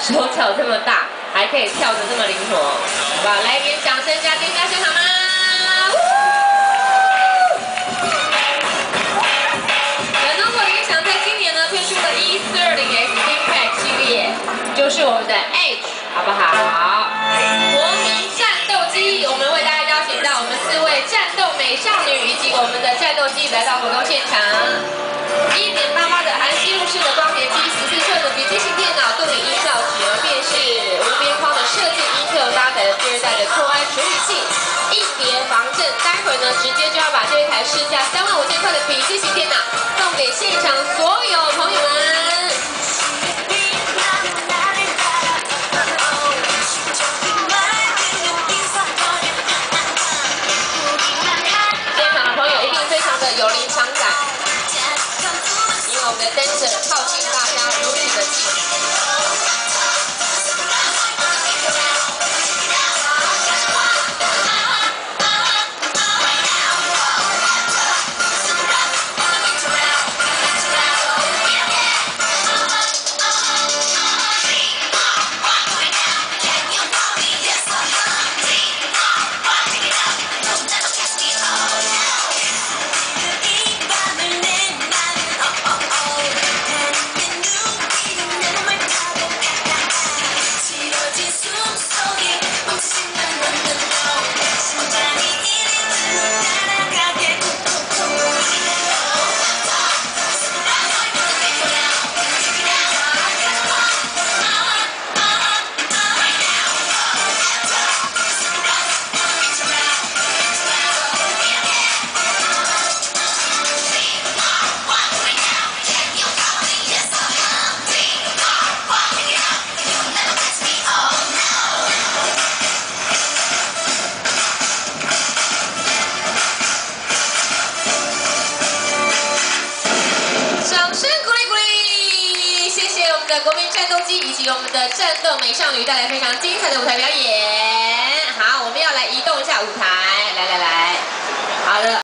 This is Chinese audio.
手脚这么大，还可以跳得这么灵活，好不好？来，给掌声加尖叫声好吗？本东口音响在今年呢推出了140S ThinkPad 系列，就是我们的 Edge， 好不好？国民战斗机，我们为大家邀请到我们4位战斗美少女以及我们的战斗机来到活动现场。1.88的含吸入式的光碟机，14寸的笔记型电脑，杜比音效指纹辨识，无边框的设计 ，Intel 搭载了第2代的Core i 处理器，硬碟防震。待会呢，直接就要把这一台市价35000块的笔记型电脑送给现场所有朋友们。现场的朋友一定非常的有临场感。我们的 dancer 靠近大家如此的近。掌声鼓励鼓励！谢谢我们的国民战斗机以及我们的战斗美少女带来非常精彩的舞台表演。好，我们要来移动一下舞台，来，好的。